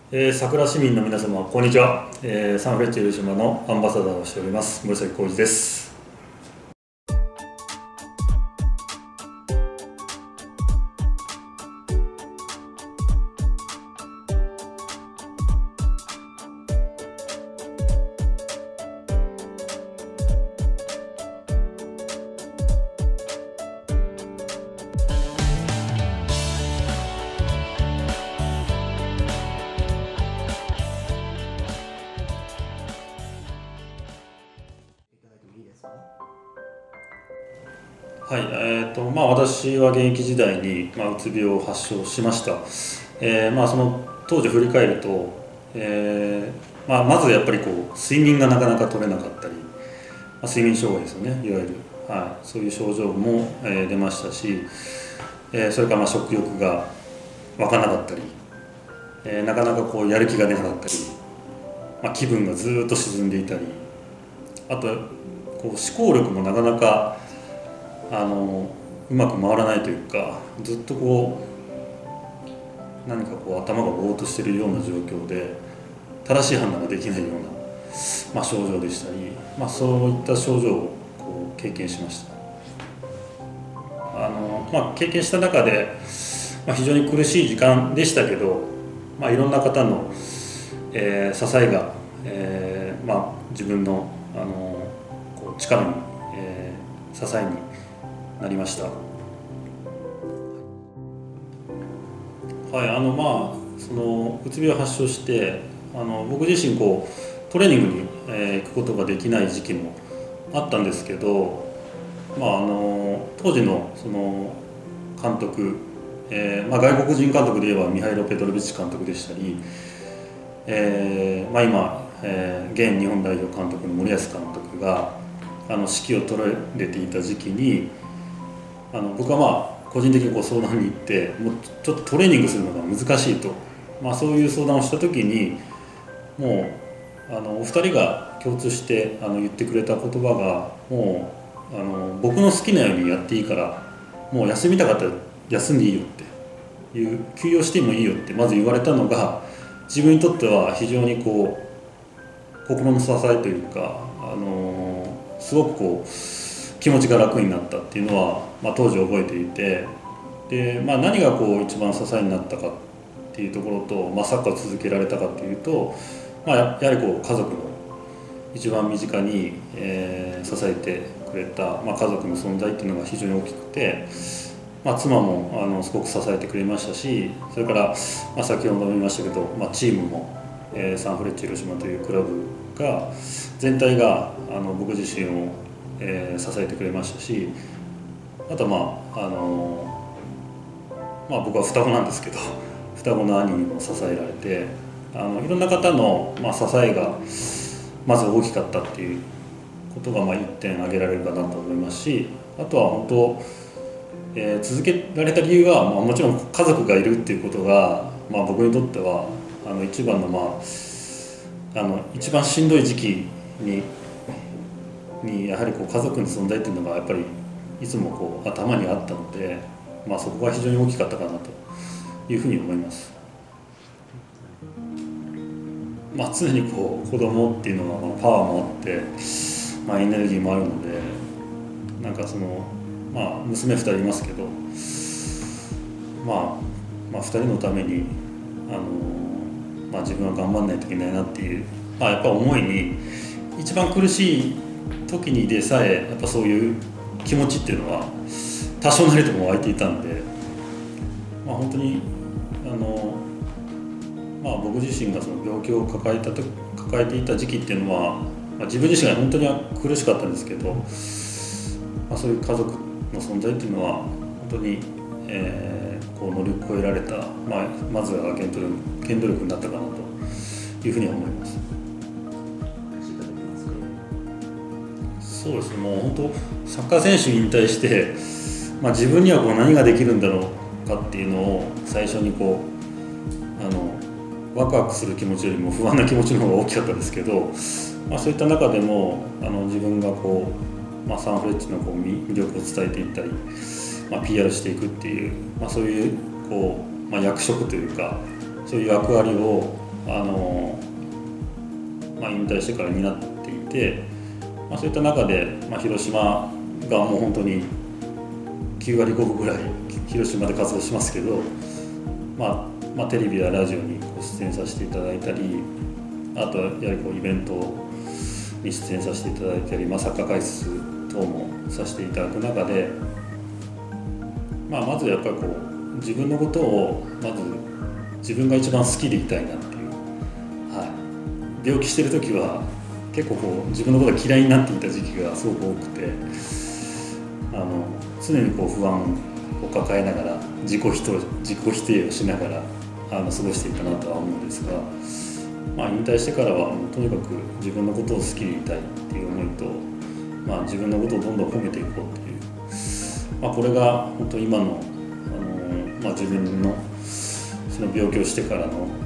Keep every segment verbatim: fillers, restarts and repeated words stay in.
えー、桜市民の皆様、こんにちは、えー、サンフレッチェ広島のアンバサダーをしております森崎浩二です。はい、えーとまあ、私は現役時代に、まあ、うつ病を発症しました。えーまあ、その当時振り返ると、えーまあ、まずやっぱりこう睡眠がなかなか取れなかったり、まあ、睡眠障害ですよね、いわゆる、はい、そういう症状も、えー出ましたし、えーそれからまあ食欲が湧かなかったり、えーなかなかこうやる気が出なかったり、まあ、気分がずーっと沈んでいたり、あとこう思考力もなかなかあのうまく回らないというか、ずっとこう何かこう頭がぼーっとしているような状況で正しい判断ができないような、まあ、症状でしたり、まあ、そういった症状をこう経験しました。あの、まあ、経験した中で、まあ、非常に苦しい時間でしたけど、まあ、いろんな方の、えー支えが、えーまあ、自分の、あのこう力に、えー支えになりました。はい、あのまあそのうつ病を発症して、あの僕自身こうトレーニングに、えー行くことができない時期もあったんですけど、まあ、あの当時のその監督、えーまあ、外国人監督で言えばミハイロ・ペトロビッチ監督でしたり、えーまあ、今、えー現日本代表監督の森保監督があの指揮を取られていた時期に、あの僕はまあ個人的にこう相談に行って、もうちょっとトレーニングするのが難しいと、まあ、そういう相談をした時に、もうあのお二人が共通してあの言ってくれた言葉が、もうあの僕の好きなようにやっていいから、もう休みたかったら休んでいいよっていう、休養してもいいよってまず言われたのが、自分にとっては非常にこう心の支えというか、あのすごくこう気持ちが楽になったっていうのは、まあ、当時覚えていて、で、まあ、何がこう一番支えになったかっていうところと、まあ、サッカーを続けられたかっていうと、まあ、ややはりこう家族の一番身近に、えー支えてくれた、まあ、家族の存在っていうのが非常に大きくて、まあ、妻もあのすごく支えてくれましたし、それから、まあ、先ほども言いましたけど、まあ、チームも、えーサンフレッチェ広島というクラブが全体があの僕自身を、えー支えてくれましたし、あとはまああの、まあ、僕は双子なんですけど、双子の兄にも支えられて、あのいろんな方の、まあ、支えがまず大きかったっていうことがまあ一点挙げられるかなと思いますし、あとは本当、えー続けられた理由は、まあ、もちろん家族がいるっていうことが、まあ、僕にとってはあの一番の、まあ、あの一番しんどい時期ににやはりこう家族の存在っていうのがやっぱりいつもこう頭にあったので、まあ、そこが非常に大きかったかなというふうに思います。まあ、常にこう子供っていうのはまあパワーもあって、まあ、エネルギーもあるので、なんかその、まあ、娘ふたりいますけど、まあ、まあふたりのためにあの、まあ、自分は頑張んないといけないなっていう、まあ、やっぱ思いに、一番苦しい時にでさえやっぱそういう気持ちっていうのは多少なりとも湧いていたんで、まあ、本当にあの、まあ、僕自身がその病気を抱えたと抱えていた時期っていうのは、まあ、自分自身が本当に苦しかったんですけど、まあ、そういう家族の存在っていうのは本当に、えーこう乗り越えられた、まあ、まずは原動力、原動力になったかなというふうには思います。そうですね、もう本当サッカー選手に引退して、まあ、自分にはこう何ができるんだろうかっていうのを最初にこうあのワクワクする気持ちよりも不安な気持ちの方が大きかったですけど、まあ、そういった中でもあの自分がこう、まあ、サンフレッチェのこう魅力を伝えていったり、まあ、ピーアール していくっていう、まあ、そういう、こう、まあ、役職というかそういう役割をあの、まあ、引退してから担っていて、まあ、そういった中で、まあ、広島がもう本当にきゅうわりごぶぐらい広島で活動しますけど、まあまあ、テレビやラジオにご出演させていただいたり、あとやはりこうイベントに出演させていただいたり、まあ、サッカー解説等もさせていただく中で、まあ、まずやっぱりこう自分のことをまず自分が一番好きでいたいなっていう、はい、病気してる時は結構こう自分のことが嫌いになっていた時期がすごく多くて、あの常にこう不安を抱えながら自己否定自己否定をしながらあの過ごしていたなとは思うんですが、まあ、引退してからはもうとにかく自分のことを好きでいたいっていう思いと、まあ、自分のことをどんどん褒めていこうっていう、まあ、これが本当今の、あの、まあ、自分のその病気をしてからの、あのこ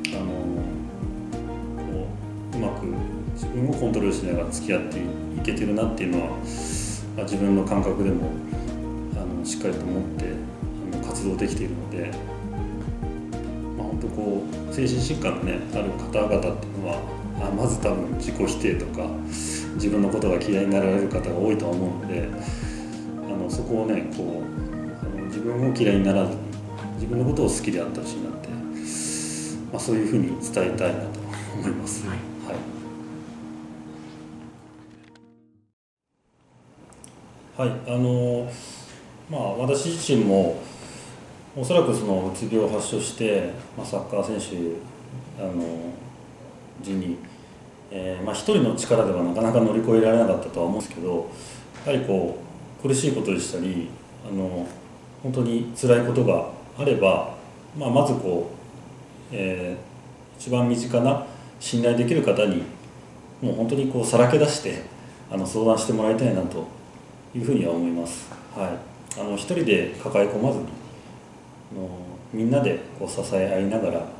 ううまく自分をコントロールしながら付き合っていけてるなっていうのは、まあ、自分の感覚でもあのしっかりと持ってあの活動できているので、まあ、本当こう精神疾患の、ね、ある方々っていうのはあまず多分自己否定とか自分のことが嫌いになられる方が多いとは思うので、あのそこをねこうあの自分を嫌いにならずに自分のことを好きであってほしいなって、まあ、そういうふうに伝えたいなと思います。はいはい、はい、あのまあ私自身もおそらくそのうつ病を発症して、まあ、サッカー選手あの時に、えーまあ、一人の力ではなかなか乗り越えられなかったとは思うんですけど、やはりこう苦しいことでしたりあの本当に辛いことがあれば、まあ、まずこう、えー、一番身近な信頼できる方にもう本当にこうさらけ出してあの相談してもらいたいなというふうには思います。はい、あの一人で抱え込まずにあのみんなでこう支え合いながらあの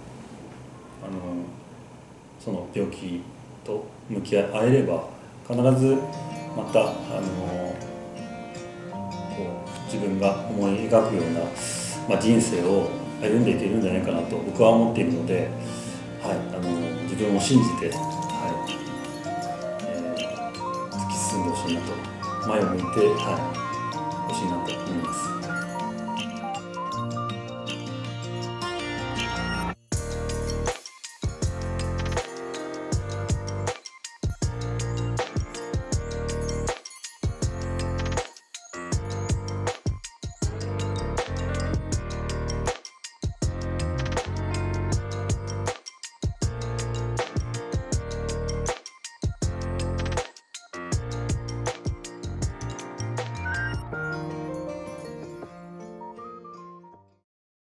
その病気と向き合えれば必ずまたあのこう自分が思い描くような、まあ、人生を歩んでいけるんじゃないかなと僕は思っているので、はい、あの自分を信じて、はいえー、突き進んでほしいなと前を向いて、はい、ほしいなと思います。